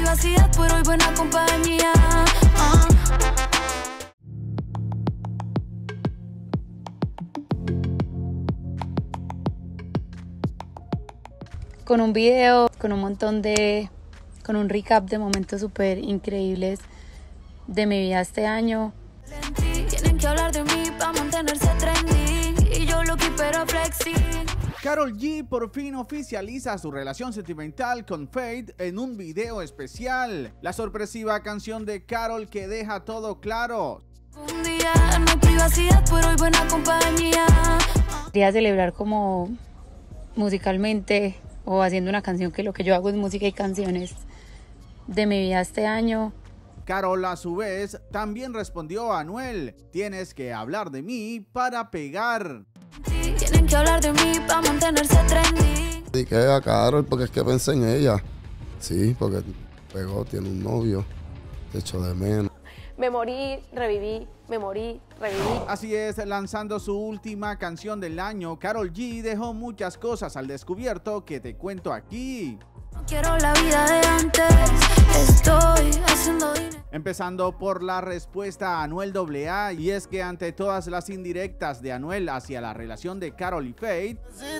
privacidad, pero hoy buena compañía. Con un video, con con un recap de momentos súper increíbles de mi vida este año. Tienen que hablar de mí para mantenerse trending y yo lo pero flexing. Karol G por fin oficializa su relación sentimental con Feid en un video especial. La sorpresiva canción de Karol que deja todo claro. Un día no hay privacidad, pero hoy buena compañía. Quería celebrar como musicalmente o haciendo una canción, que lo que yo hago es música y canciones de mi vida este año. Karol a su vez también respondió a Anuel: tienes que hablar de mí para pegar. Tienen que hablar de mí para mantenerse trendy. Dediqué a Karol porque es que pensé en ella. Sí, porque pegó, tiene un novio, te echo de menos. Me morí, reviví, me morí, reviví. Así es, lanzando su última canción del año, Karol G dejó muchas cosas al descubierto que te cuento aquí. No quiero la vida de antes, estoy haciendo dinero. Empezando por la respuesta a Anuel AA, y es que ante todas las indirectas de Anuel hacia la relación de Karol y Feid,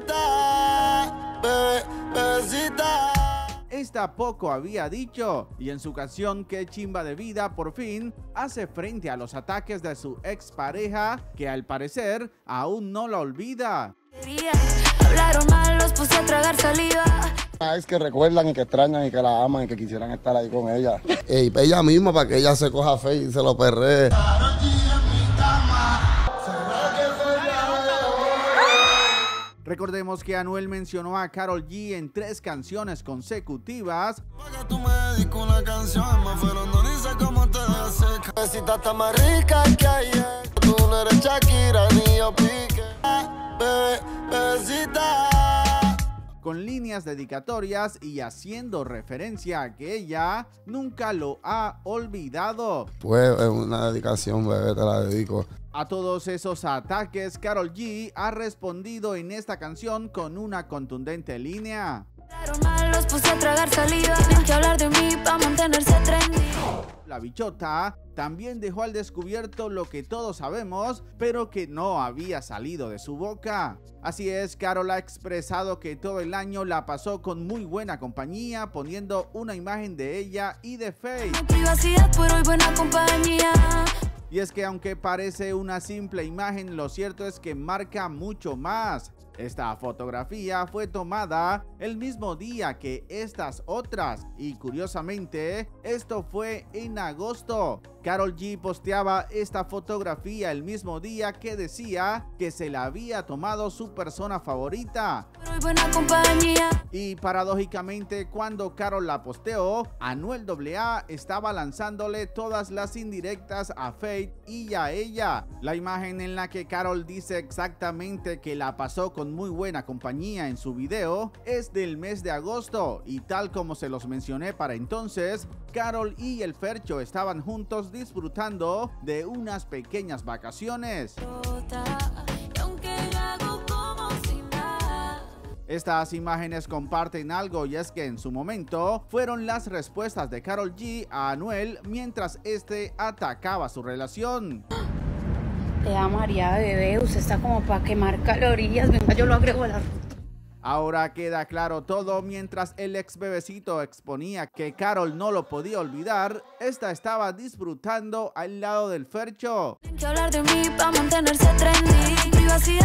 esta poco había dicho, y en su canción Qué chimba de vida por fin hace frente a los ataques de su expareja, que al parecer aún no la olvida. Hablaron mal, los puse a tragar saliva. Es que recuerdan y que extrañan y que la aman y que quisieran estar ahí con ella. Y ella misma para que ella se coja fe y se lo perree. Recordemos que Anuel mencionó a Karol G en 3 canciones consecutivas. Con líneas dedicatorias y haciendo referencia a que ella nunca lo ha olvidado. Pues es una dedicación, bebé, te la dedico. A todos esos ataques, Karol G ha respondido en esta canción con una contundente línea. Hablaron mal, los puse a tragar saliva. Tienen que hablar de mí para mantenerse trendy. La bichota también dejó al descubierto lo que todos sabemos, pero que no había salido de su boca. Así es, Karol ha expresado que todo el año la pasó con muy buena compañía, poniendo una imagen de ella y de Feid. No hay privacidad, pero hoy buena compañía. Y es que aunque parece una simple imagen, lo cierto es que marca mucho más. Esta fotografía fue tomada el mismo día que estas otras y curiosamente esto fue en agosto. Karol G posteaba esta fotografía el mismo día que decía que se la había tomado su persona favorita. Pero hoy buena compañía. Y paradójicamente cuando Karol la posteó, Anuel AA estaba lanzándole todas las indirectas a Feid y a ella. La imagen en la que Karol dice exactamente que la pasó con muy buena compañía en su video es del mes de agosto, y tal como se los mencioné para entonces, Karol y el Fercho estaban juntos disfrutando de unas pequeñas vacaciones. Estas imágenes comparten algo, y es que en su momento fueron las respuestas de Karol G a Anuel mientras este atacaba su relación. Te amo, María, bebé, usted está como para quemar calorías, venga, yo lo agrego a la ruta. Ahora queda claro todo. Mientras el ex bebecito exponía que Karol no lo podía olvidar, esta estaba disfrutando al lado del Fercho. Tienen que hablar de mí para mantenerse trendy.